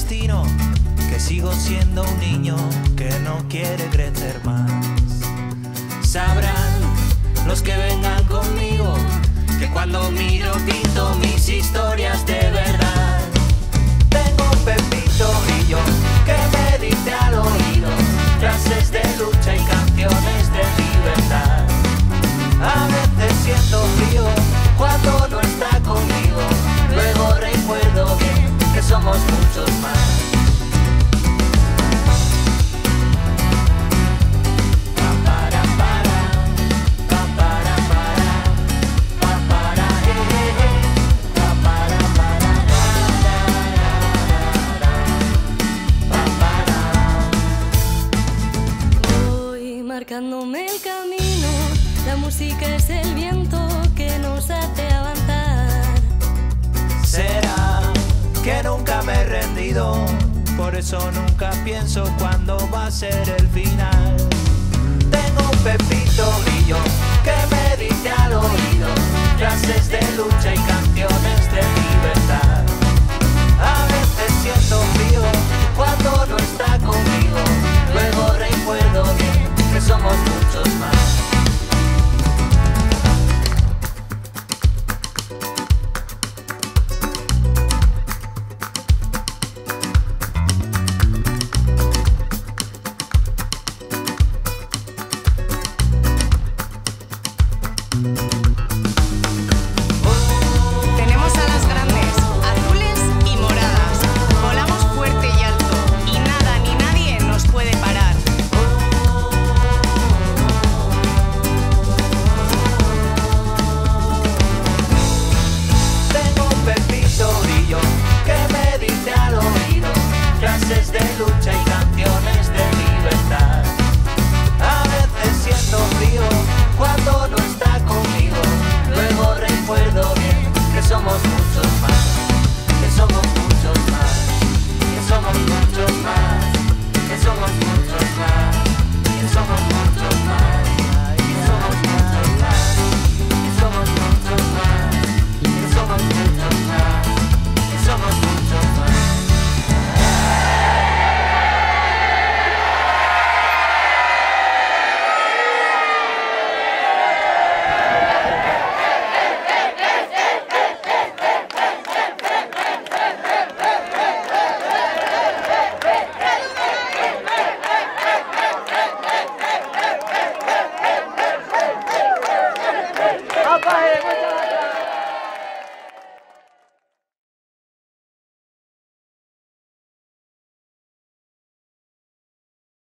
destino, que sigo siendo un niño que no quiere crecer más. Sabrán los que vengan conmigo que cuando miro pinto mis historias de verdad. Tengo un Pepito Grillo que me dice al oído frases de lucha y canciones de libertad. A veces siento frío cuando no está conmigo, luego recuerdo bien que somos muchos más. Marcándome el camino, la música es el viento que nos hace avanzar. Será que nunca me he rendido, por eso nunca pienso cuándo va a ser el final. Tengo un Pepito Grillo que me dice al oído frases de lucha y